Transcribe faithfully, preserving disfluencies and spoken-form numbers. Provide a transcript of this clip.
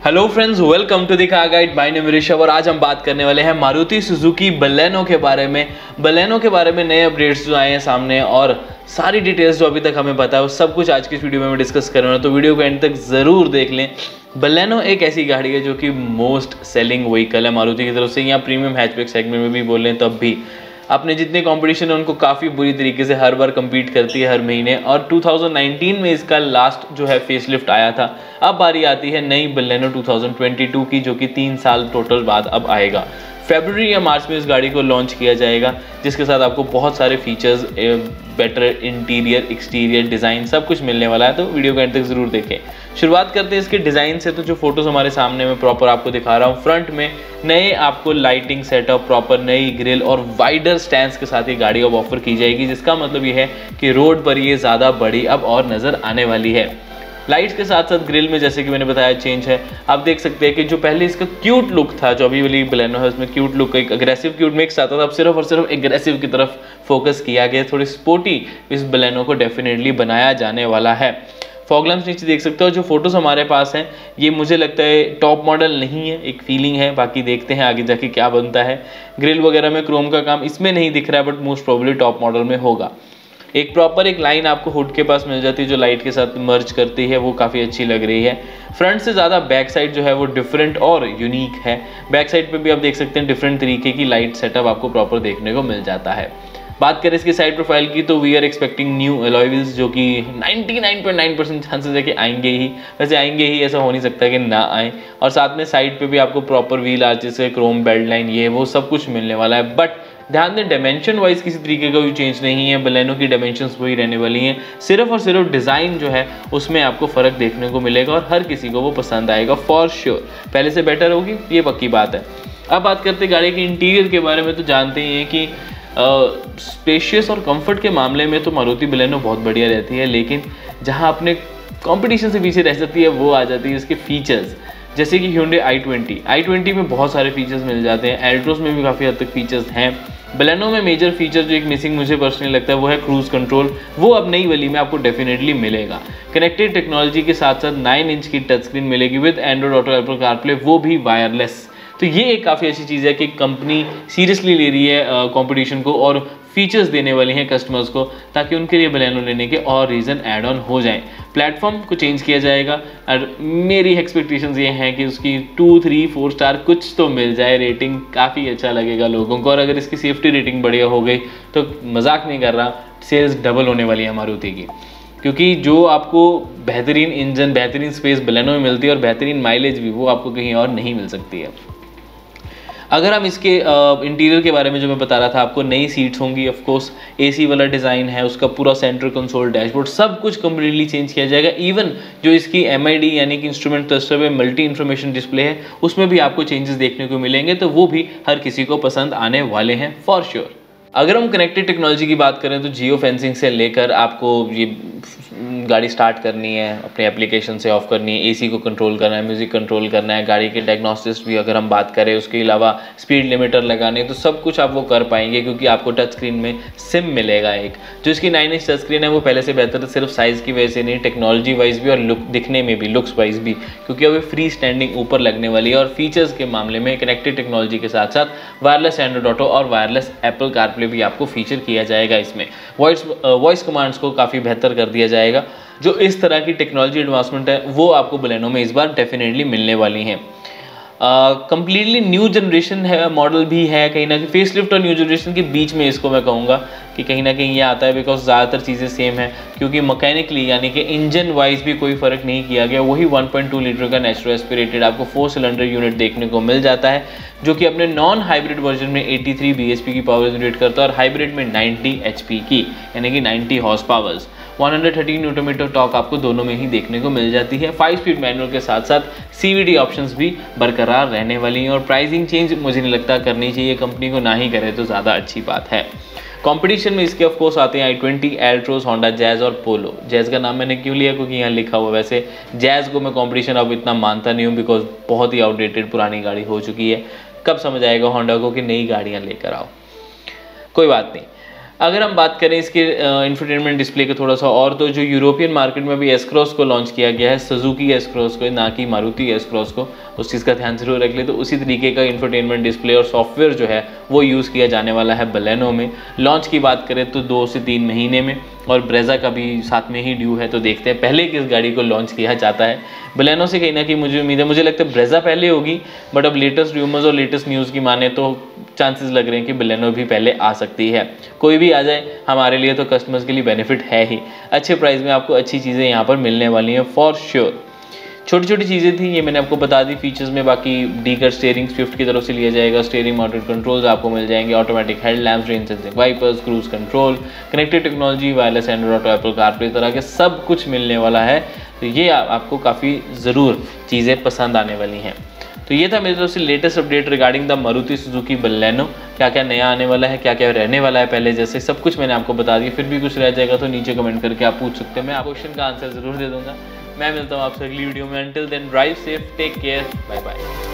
Hello friends, welcome to the car guide. My name Rishabh और आज हम बात करने वाले हैं मारुति सुजुकी बलेनो के बारे में। बलेनो के बारे में नए अपडेट्स जो आए हैं सामने और सारी डिटेल्स जो अभी तक हमें पता है वो सब कुछ आज की इस वीडियो में मैं डिस्कस कर रहा हूँ, तो वीडियो को एंड तक ज़रूर देख लें। बलेनो एक ऐसी गाड़ी है जो कि मोस्ट सेलिंग व्हीकल है मारुति की तरफ से, या प्रीमियम हैचबैक सेगमेंट में भी बोल लें तब भी अपने जितने कंपटीशन है उनको काफ़ी बुरी तरीके से हर बार कम्पीट करती है हर महीने। और दो हज़ार उन्नीस में इसका लास्ट जो है फेसलिफ्ट आया था। अब बारी आती है नई बलेनो दो हज़ार बाईस की, जो कि तीन साल टोटल बाद अब आएगा। फरवरी या मार्च में इस गाड़ी को लॉन्च किया जाएगा, जिसके साथ आपको बहुत सारे features, better interior exterior design सब कुछ मिलने वाला है, तो वीडियो को एंड तक ज़रूर देखें। शुरुआत करते हैं इसके डिज़ाइन से। तो जो फोटोज़ हमारे सामने मैं प्रॉपर आपको दिखा रहा हूँ, फ्रंट में नए आपको लाइटिंग सेटअप, प्रॉपर नई ग्रिल और वाइडर स्टैंड्स के साथ ये गाड़ी अब ऑफर की जाएगी, जिसका मतलब ये है कि रोड पर ये ज़्यादा बड़ी अब और नज़र आने वाली है। लाइट्स के साथ साथ ग्रिल में, जैसे कि मैंने बताया, चेंज है। आप देख सकते हैं कि जो पहले इसका क्यूट लुक था, जो अभी वाली बलेनो है उसमें क्यूट लुक, एक अग्रेसिव क्यूट मिक्स आता था, अब सिर्फ और सिर्फ एग्रेसिव की तरफ फोकस किया गया। थोड़ी स्पोर्टी इस बलेनो को डेफिनेटली बनाया जाने वाला है। फॉग लैंप्स नीचे देख सकते हो। जो फोटोज हमारे पास हैं ये मुझे लगता है टॉप मॉडल नहीं है, एक फीलिंग है, बाकी देखते हैं आगे जाके क्या बनता है। ग्रिल वगैरह में क्रोम का काम इसमें नहीं दिख रहा है, but most probably top model में होगा। एक प्रॉपर एक लाइन आपको हुड के पास मिल जाती है जो लाइट के साथ मर्ज करती है, वो काफ़ी अच्छी लग रही है। फ्रंट से ज़्यादा बैक साइड जो है वो डिफरेंट और यूनिक है। बैक साइड पे भी आप देख सकते हैं डिफरेंट तरीके की लाइट सेटअप आपको प्रॉपर देखने को मिल जाता है। बात करें इसकी साइड प्रोफाइल की, तो we are expecting new alloy wheels, जो कि निन्यानवे पॉइंट नौ परसेंट चांसेस है कि आएंगे ही। वैसे आएंगे ही, ऐसा हो नहीं सकता कि ना आए। और साथ में साइड पे भी आपको प्रॉपर व्हील आर्चेस है, क्रोम बेल्ट लाइन, ये वो सब कुछ मिलने वाला है। बट ध्यान दें, डायमेंशन वाइज किसी तरीके का भी चेंज नहीं है। बलेनो की डायमेंशंस वही रहने वाली हैं, सिर्फ और सिर्फ डिज़ाइन जो है उसमें आपको फ़र्क देखने को मिलेगा और हर किसी को वो पसंद आएगा फॉर श्योर। पहले से बेटर होगी, ये पक्की बात है। अब बात करते हैं गाड़ी के इंटीरियर के बारे में, तो जानते ही हैं कि स्पेशियस uh, और कंफर्ट के मामले में तो मारुति बलेनो बहुत बढ़िया रहती है, लेकिन जहां अपने कंपटीशन से पीछे रह सकती है वो आ जाती है इसके फीचर्स। जैसे कि Hyundai i twenty i twenty में बहुत सारे फीचर्स मिल जाते हैं, एल्ट्रोस में भी काफ़ी हद तक फीचर्स हैं। बलेनो में मेजर फीचर जो एक मिसिंग मुझे पर्सनली लगता है वो है क्रूज कंट्रोल, वो अब नई वाली में आपको डेफिनेटली मिलेगा। कनेक्टेड टेक्नोलॉजी के साथ साथ नाइन इंच की टच स्क्रीन मिलेगी with Android Auto, Apple CarPlay, वो भी वायरलेस। तो ये एक काफ़ी अच्छी चीज़ है कि कंपनी सीरियसली ले रही है कंपटीशन को और फीचर्स देने वाली हैं कस्टमर्स को, ताकि उनके लिए बलेनो लेने के और रीज़न ऐड ऑन हो जाएं। प्लेटफॉर्म को चेंज किया जाएगा और मेरी एक्सपेक्टेशंस ये हैं कि उसकी टू थ्री फोर स्टार कुछ तो मिल जाए, रेटिंग काफ़ी अच्छा लगेगा लोगों को। और अगर इसकी सेफ्टी रेटिंग बढ़िया हो गई तो मजाक नहीं कर रहा, सेल्स डबल होने वाली है मारुति की, क्योंकि जो आपको बेहतरीन इंजन, बेहतरीन स्पेस बलेनो में मिलती है और बेहतरीन माइलेज भी, वो आपको कहीं और नहीं मिल सकती है। अगर हम इसके इंटीरियर के बारे में जो मैं बता रहा था आपको, नई सीट्स होंगी, ऑफ कोर्स एसी वाला डिज़ाइन है, उसका पूरा सेंटर कंसोल, डैशबोर्ड सब कुछ कम्प्लीटली चेंज किया जाएगा। इवन जो इसकी एम आई डी यानी कि इंस्ट्रूमेंट क्लस्टर में मल्टी इन्फॉर्मेशन डिस्प्ले है, उसमें भी आपको चेंजेस देखने को मिलेंगे, तो वो भी हर किसी को पसंद आने वाले हैं फॉर श्योर। अगर हम कनेक्टेड टेक्नोलॉजी की बात करें तो जियो फेंसिंग से लेकर आपको ये गाड़ी स्टार्ट करनी है, अपने एप्लीकेशन से ऑफ करनी है, एसी को कंट्रोल करना है, म्यूज़िक कंट्रोल करना है, गाड़ी के डायग्नोस्टिक्स भी अगर हम बात करें, उसके अलावा स्पीड लिमिटर लगाने, तो सब कुछ आप वो कर पाएंगे, क्योंकि आपको टच स्क्रीन में सिम मिलेगा एक। जो इसकी नाइन इंच टच स्क्रीन है वो पहले से बेहतर है, सिर्फ साइज़ की वजह से नहीं, टेक्नोलॉजी वाइज भी और लुक दिखने में भी, लुक्स वाइज भी, क्योंकि अब फ्री स्टैंडिंग ऊपर लगने वाली है। और फीचर्स के मामले में कनेक्टेड टेक्नोलॉजी के साथ साथ वायरलेस एंड्रॉइड ऑटो और वायरलेस एप्पल कारप्ले भी आपको फीचर किया जाएगा। इसमें वॉइस वॉइस कमांड्स को काफ़ी बेहतर कर दिया जाएगा। जो इस तरह की टेक्नोलॉजी एडवांसमेंट है वो आपको बलेनो में इस बार डेफिनेटली मिलने वाली हैं। कंप्लीटली न्यू जनरेशन है, मॉडल भी है, कहीं ना कहीं फेसलिफ्ट और न्यू जनरेशन के बीच में इसको मैं कहूँगा कि कहीं ना कहीं ये आता है, बिकॉज ज़्यादातर चीज़ें सेम है, क्योंकि मैकेनिकली यानी कि इंजन वाइज भी कोई फ़र्क नहीं किया गया। वही वन पॉइंट टू लीटर का नेचुरल एस्पिरेटेड आपको फोर सिलेंडर यूनिट देखने को मिल जाता है, जो कि अपने नॉन हाइब्रिड वर्जन में तिरासी बी एच पी की पावर जनरेट करता है और हाइब्रिड में नब्बे एच पी की यानी कि नब्बे हॉर्स पावर्स। एक सौ तेरह न्यूटन मीटर टॉर्क आपको दोनों में ही देखने को मिल जाती है। फाइव स्पीड मैनुअल के साथ साथ सी वी डी ऑप्शंस भी बरकरार रहने वाली हैं। और प्राइसिंग चेंज मुझे नहीं लगता करनी चाहिए कंपनी को, ना ही करे तो ज़्यादा अच्छी बात है। कंपटीशन में इसके ऑफ कोर्स आते हैं i twenty, Altroz, Honda Jazz और पोलो। जैज़ का नाम मैंने क्यों लिया, क्योंकि यहाँ लिखा हुआ। वैसे जैज़ को मैं कंपटीशन अब इतना मानता नहीं हूँ, बिकॉज बहुत ही आउटडेटेड पुरानी गाड़ी हो चुकी है। कब समझ आएगा होंडा को कि नई गाड़ियाँ लेकर आओ, कोई बात नहीं। अगर हम बात करें इसके इंफोटेनमेंट डिस्प्ले के थोड़ा सा और, तो जो यूरोपियन मार्केट में भी एस क्रॉस को लॉन्च किया गया है, सुजुकी एस क्रॉस को, ना कि मारुति एस क्रॉस को, उस चीज़ का ध्यान जरूर रख ले। तो उसी तरीके का इंफोटेनमेंट डिस्प्ले और सॉफ्टवेयर जो है वो यूज़ किया जाने वाला है बलेनो में। लॉन्च की बात करें तो दो से तीन महीने में, और ब्रेजा का भी साथ में ही ड्यू है, तो देखते हैं पहले किस गाड़ी को लॉन्च किया जाता है। बलेनो से कहीं ना कहीं मुझे उम्मीद है, मुझे लगता है ब्रेजा पहले होगी, बट अब लेटेस्ट रूमर्स और लेटेस्ट न्यूज़ की माने तो चांसेस लग रहे हैं कि बलेनो भी पहले आ सकती है। कोई भी आ जाए हमारे लिए तो कस्टमर्स के लिए बेनिफिट है ही। अच्छे प्राइस में आपको अच्छी चीज़ें यहाँ पर मिलने वाली हैं फॉर श्योर। छोटी छोटी चीज़ें थी, ये मैंने आपको बता दी फीचर्स में। बाकी डीकर स्टीयरिंग स्विफ्ट की तरफ से लिया जाएगा, स्टीयरिंग माउंटेड कंट्रोल्स आपको मिल जाएंगे, automatic headlamps, rain sensing wipers, cruise control, connected technology, wireless Android Auto, Apple CarPlay, तरह के सब कुछ मिलने वाला है। तो ये आ, आपको काफ़ी ज़रूर चीज़ें पसंद आने वाली हैं। तो ये था मेरी तरफ से latest update regarding the Maruti Suzuki Baleno. क्या क्या नया आने वाला है, क्या क्या रहने वाला है, पहले जैसे सब कुछ मैंने आपको बता दिया। फिर भी कुछ रह जाएगा तो नीचे कमेंट करके आप पूछ सकते हैं, मैं आप क्वेश्चन का आंसर ज़रूर दे दूंगा। मैं मिलता हूँ आपसे अगली वीडियो में। Until then drive safe, take care, bye bye.